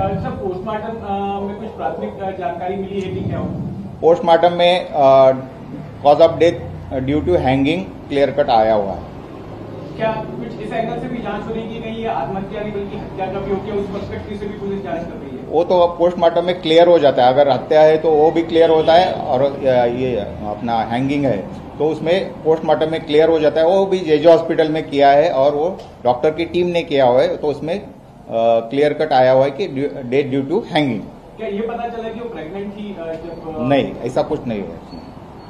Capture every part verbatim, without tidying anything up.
Sir postmortem में कुछ प्राथमिक जानकारी मिली है कि क्या हो? पोस्टमार्टम में cause of death due to hanging clear cut आया हुआ है। क्या कुछ इस एंगल से भी जांच हो रही है कि कहीं ये आत्महत्या नहीं बल्कि हत्या का भी हो गया, उस पर्सपेक्टिव से भी पुलिस जांच कर रही है? वो तो पोस्टमार्टम में क्लियर हो जाता है, अगर हत्या है तो वो भी क्लियर होता है, और ये अपना हैंगिंग है तो उसमें पोस्टमार्टम में क्लियर हो जाता है। वो भी जेजे हॉस्पिटल में किया है और वो डॉक्टर की टीम ने किया हुआ है, तो उसमें क्लियर कट आया हुआ है कि डेथ ड्यू टू हैंगिंग। क्या ये पता चला कि वो प्रेग्नेंट थी जब? नहीं, ऐसा कुछ नहीं हुआ।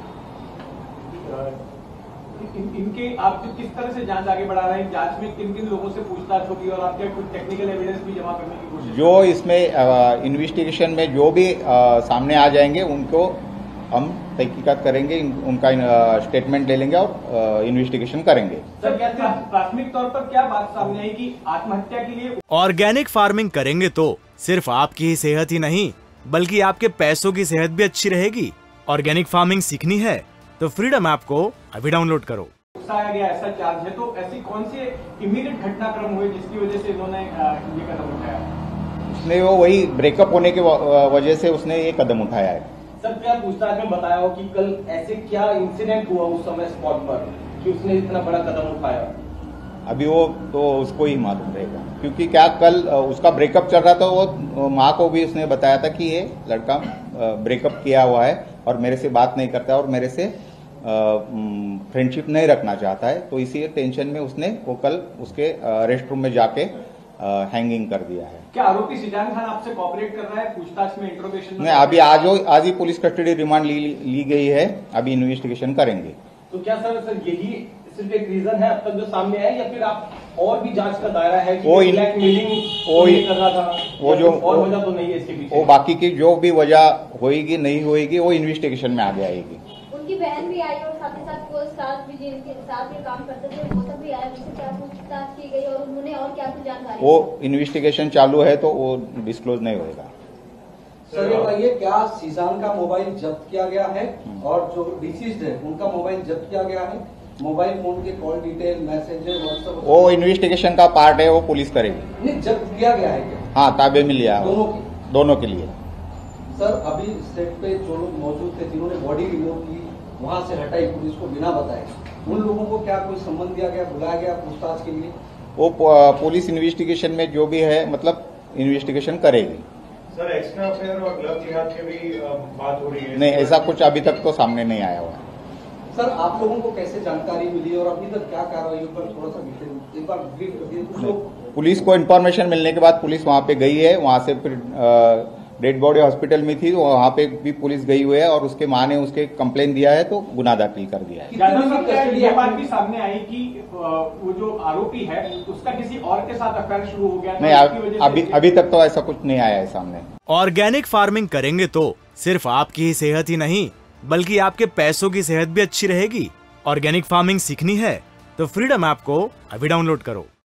इन, इनके आप किस तरह से जांच आगे बढ़ा रहे हैं? जांच में किन किन लोगों से पूछताछ होगी और आप क्या कुछ टेक्निकल एविडेंस भी जमा करने की कोशिश? जो इसमें इन्वेस्टिगेशन में जो भी आ, सामने आ जाएंगे उनको हम तहकीकात करेंगे, उनका स्टेटमेंट ले लेंगे और इन्वेस्टिगेशन करेंगे। सर, क्या प्राथमिक तौर पर क्या बात सामने आई कि आत्महत्या के लिए ऑर्गेनिक फार्मिंग करेंगे तो सिर्फ आपकी ही सेहत ही नहीं बल्कि आपके पैसों की सेहत भी अच्छी रहेगी। ऑर्गेनिक फार्मिंग सीखनी है तो फ्रीडम ऐप को अभी डाउनलोड करो। उकसाया गया ऐसा चार्ज है, तो ऐसी कौन से इमीडिएट घटनाक्रम हुए जिसकी वजह से इन्होंने ये कदम उठाया? उसने वो वही ब्रेकअप होने की वजह से उसने ये कदम उठाया है। सर, क्या पूछताछ में बताया हो कि कल ऐसे क्या इंसिडेंट हुआ उस समय स्पॉट पर कि उसने इतना बड़ा कदम उठाया? अभी वो तो उसको ही मालूम रहेगा, क्योंकि क्या कल उसका ब्रेकअप चल रहा था, वो माँ को भी उसने बताया था कि ये लड़का ब्रेकअप किया हुआ है और मेरे से बात नहीं करता और मेरे से फ्रेंडशिप नहीं रखना चाहता है, तो इसी टेंशन में उसने वो कल उसके रेस्ट रूम में जाके हैंगिंग कर दिया है। क्या आरोपी सिजान खान आपसे कोऑपरेट कर रहा है पूछताछ में, इंट्रोगेशन में? नहीं, अभी आज आज ही पुलिस कस्टडी रिमांड ली, ली गई है, अभी इन्वेस्टिगेशन करेंगे। तो क्या सर सर यही सिर्फ एक रीजन है अब तक जो सामने आया, या फिर आप और भी जांच का दायरा है कि वो ब्लैकमेलिंग वो कर रहा था, वो जो और वजह तो नहीं है इसके पीछे? वो बाकी की जो भी वजह होएगी नहीं होएगी वो इन्वेस्टिगेशन में आगे आएगी। उनकी बहन भी आई और साथ ही साथ को स्टाफ भी जिनके साथ ये काम करते थे वो सब भी आए, उनसे क्या पूछताछ की गई और उन्होंने और क्या कुछ जानकारी? वो इन्वेस्टिगेशन चालू है तो वो डिस्क्लोज नहीं होएगा। सर ये बताइए, क्या सीजान का मोबाइल जब्त किया गया है और जो डिसीज्ड है उनका मोबाइल जब्त किया गया है? मोबाइल फोन के कॉल डिटेल, मैसेजेस, व्हाट्सएप, वो इन्वेस्टिगेशन का पार्ट है, वो पुलिस करेगी। नहीं, जब्त किया गया है क्या? हाँ, ताबे में लिया दोनों की दोनों के लिए। सर, अभी सेट पे जो लोग मौजूद थे जिन्होंने बॉडी रिमूव की, वहां से हटाई पुलिस को बिना बताए, उन लोगों को क्या कोई सम्मन दिया गया, बुलाया गया पूछताछ के लिए? वो पुलिस इन्वेस्टिगेशन में जो भी है मतलब इन्वेस्टिगेशन करेगी। सर, एक्स्ट्रा अफेयर और लव जिहाद की भी बात हो रही है? नहीं, ऐसा कुछ अभी तक तो सामने नहीं आया हुआ है। सर, आप लोगों को कैसे जानकारी मिली और अभी तक क्या कार्रवाई पर थोड़ा सा एक बार ब्रीफ करिए। कुछ लोग पुलिस को इन्फॉर्मेशन मिलने के बाद पुलिस वहां पे गई है, वहां से फिर डेड बॉडी हॉस्पिटल में थी, वहां पे भी पुलिस गई हुई है और उसके मां ने उसके कंप्लेन दिया है तो गुना दाखिल कर दिया है। ये बात भी सामने आई कि वो जो आरोपी है उसका किसी और के साथ अफेयर शुरू हो गया? नहीं, अभी अभी तक तो ऐसा कुछ नहीं आया है सामने। ऑर्गेनिक फार्मिंग करेंगे तो सिर्फ आपकी ही सेहत ही नहीं बल्कि आपके पैसों की सेहत भी अच्छी रहेगी। ऑर्गेनिक फार्मिंग सीखनी है तो फ्रीडम ऐप को अभी डाउनलोड करो।